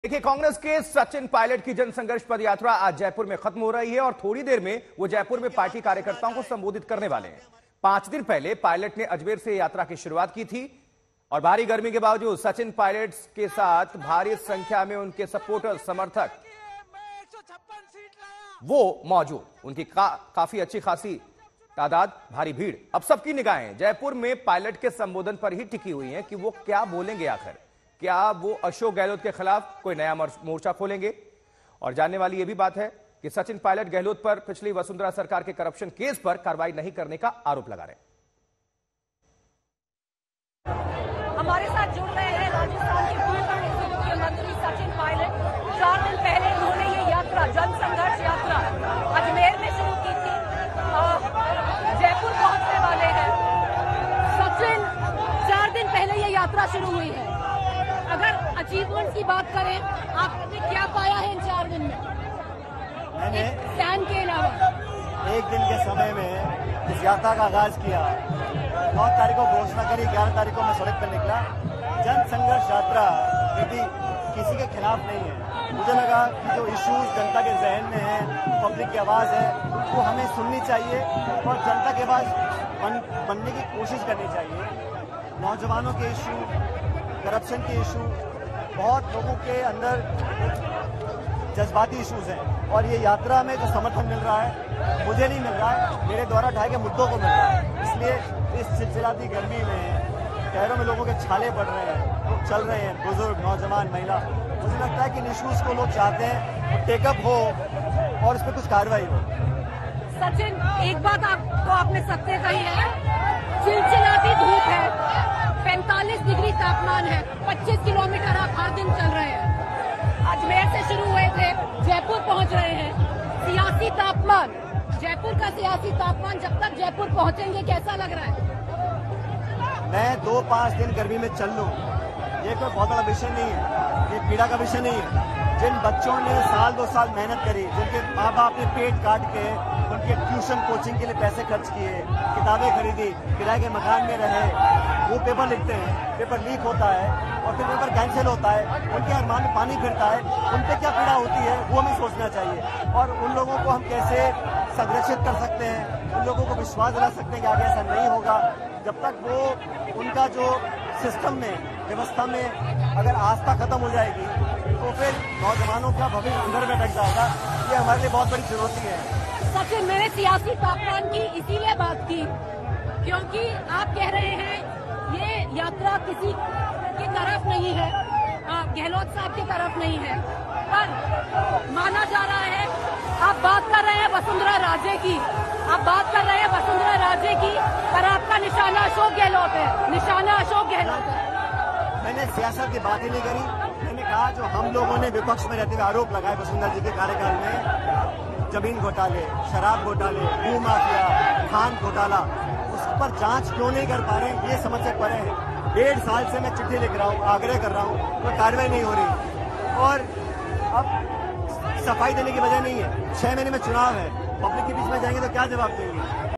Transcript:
देखिए, कांग्रेस के सचिन पायलट की जनसंघर्ष पद यात्रा आज जयपुर में खत्म हो रही है और थोड़ी देर में वो जयपुर में पार्टी कार्यकर्ताओं को संबोधित करने वाले हैं। 5 दिन पहले पायलट ने अजमेर से यात्रा की शुरुआत की थी और भारी गर्मी के बावजूद सचिन पायलट के साथ भारी संख्या में उनके सपोर्टर समर्थक वो मौजूद, उनकी काफी अच्छी खासी तादाद, भारी भीड़। अब सबकी निगाहें जयपुर में पायलट के संबोधन पर ही टिकी हुई हैं कि वो क्या बोलेंगे आखिर। क्या वो अशोक गहलोत के खिलाफ कोई नया मोर्चा खोलेंगे? और जानने वाली यह भी बात है कि सचिन पायलट गहलोत पर पिछली वसुंधरा सरकार के करप्शन केस पर कार्रवाई नहीं करने का आरोप लगा रहे हैं। हमारे साथ जुड़ रहे हैं राजस्थान के पूर्व मुख्यमंत्री सचिन पायलट। 4 दिन पहले उन्होंने ये यात्रा, जनसंघर्ष यात्रा अजमेर में शुरू की थी। जयपुर पहुंचने वाले हैं सचिन। 4 दिन पहले ये यात्रा शुरू हुई है। अगर अचीवमेंट की बात करें, आपने क्या पाया है इन 4 दिन में? मैंने प्लान के अलावा एक दिन के समय में इस यात्रा का आगाज किया। 9 तारीख को घोषणा करी, 11 तारीख को मैं सड़क पर निकला। जन संघर्ष यात्रा यदि किसी के खिलाफ नहीं है। मुझे लगा कि जो इश्यूज जनता के जहन में है, पब्लिक की आवाज है, वो हमें सुननी चाहिए और जनता के पास बनने की कोशिश करनी चाहिए। नौजवानों के इशू, करप्शन के इशू, बहुत लोगों के अंदर जज्बाती इश्यूज हैं और ये यात्रा में जो समर्थन मिल रहा है मुझे नहीं मिल रहा है, मेरे द्वारा उठाए गए मुद्दों को मिल रहा है। इसलिए इस चिलचिलाती गर्मी में पैरों में लोगों के छाले पड़ रहे हैं, लोग चल रहे हैं, बुजुर्ग, नौजवान, महिला। मुझे लगता है कि इन इश्यूज को लोग चाहते हैं वो टेकअप हो और इस पर कुछ कार्रवाई हो। सचिन, एक बात आपने सत्य कही है, चिलचिलाती धूप है, 45 डिग्री तापमान है, 25 किलोमीटर आप हर दिन चल रहे हैं। अजमेर से शुरू हुए थे, जयपुर पहुंच रहे हैं। सियासी तापमान, जयपुर का सियासी तापमान, जब तक जयपुर पहुंचेंगे कैसा लग रहा है? मैं 2-5 दिन गर्मी में चल लूं, ये कोई बहुत बड़ा विषय नहीं है, ये पीड़ा का विषय नहीं है। जिन बच्चों ने साल 2 साल मेहनत करी, जिनके माँ बाप ने पेट काट के उनके ट्यूशन कोचिंग के लिए पैसे खर्च किए, किताबें खरीदी, किराए के मकान में रहे, वो पेपर लिखते हैं, पेपर लीक होता है और फिर पेपर कैंसिल होता है, उनके अरमान में पानी फिरता है, उन पर क्या पीड़ा होती है वो हमें सोचना चाहिए। और उन लोगों को हम कैसे संरक्षित कर सकते हैं, उन लोगों को विश्वास दिला सकते हैं कि आगे ऐसा नहीं होगा। जब तक वो उनका जो सिस्टम में, व्यवस्था में अगर आस्था खत्म हो जाएगी तो फिर नौजवानों का भविष्य अंदर में रख जाएगा। ये हमारे लिए बहुत बड़ी चुनौती है। सचिन, मैंने सियासी तापमान की इसीलिए बात की क्योंकि आप कह रहे हैं ये यात्रा किसी की तरफ नहीं है, गहलोत साहब की तरफ नहीं है, पर माना जा रहा है आप बात कर रहे हैं वसुंधरा राजे की, आप बात कर रहे हैं वसुंधरा राजे की, पर आपका निशाना अशोक गहलोत है, निशाना अशोक गहलोत है। मैंने सियासत की बात ही नहीं करी। मैंने कहा जो हम लोगों ने विपक्ष में रहते हुए आरोप लगाए वसुंधरा जी के कार्यकाल में, जमीन घोटाले, शराब घोटाले, भू माफिया, खान घोटाला, उस पर जांच क्यों नहीं कर पा रहे, ये समझ से परे है। 1.5 साल से मैं चिट्ठी लिख रहा हूँ, आग्रह कर रहा हूँ, कोई कार्रवाई नहीं हो रही। और अब सफाई देने की वजह नहीं है, 6 महीने में चुनाव है, पब्लिक के बीच में जाएंगे तो क्या जवाब देंगे?